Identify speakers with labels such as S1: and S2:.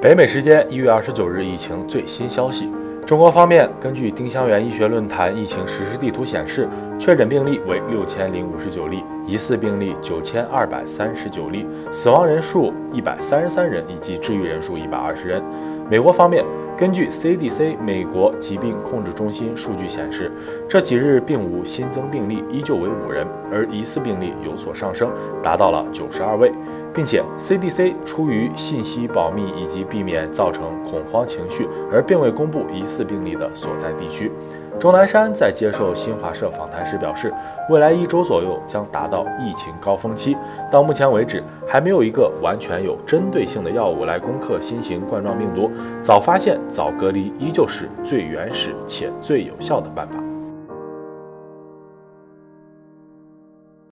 S1: 北美时间1月29日，疫情最新消息。中国方面，根据丁香园医学论坛疫情实时地图显示，确诊病例为6059例，疑似病例9239例，死亡人数133人，以及治愈人数120人。美国方面，根据 CDC 美国疾病控制中心数据显示，这几日并无新增病例，依旧为5人，而疑似病例有所上升，达到了92位，并且 CDC 出于信息保密以及避免造成恐慌情绪，而并未公布疑似病例的所在地区。钟南山在接受新华社访谈时表示，未来1周左右将达到疫情高峰期。到目前为止，还没有一个完全有针对性的药物来攻克新型冠状病毒，早发现、早隔离依旧是最原始且最有效的办法。